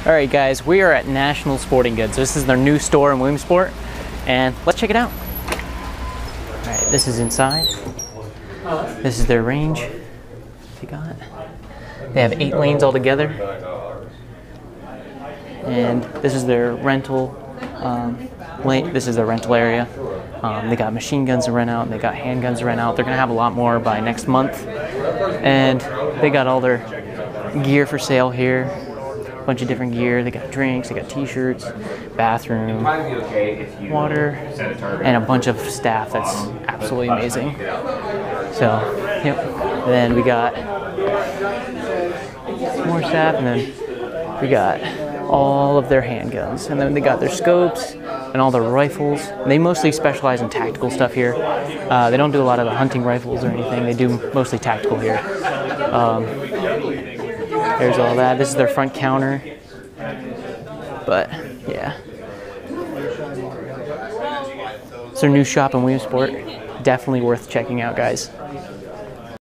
Alright guys, we are at National Sporting Goods. This is their new store in Williamsport, and let's check it out. Alright, this is inside. This is their range. They have 8 lanes altogether. And this is their rental lane. This is their rental area. They got machine guns to rent out, and they got handguns to rent out. They're gonna have a lot more by next month. And they got all their gear for sale here. Bunch of different gear. They got drinks, they got t-shirts, bathroom, water, and a bunch of staff that's absolutely amazing. So, yep. And then we got some more staff, and then we got all of their handguns. And then they got their scopes and all their rifles. And they mostly specialize in tactical stuff here. They don't do a lot of the hunting rifles or anything. They do mostly tactical here. There's all that. This is their front counter. But yeah, it's their new shop in Williamsport. Definitely worth checking out, guys.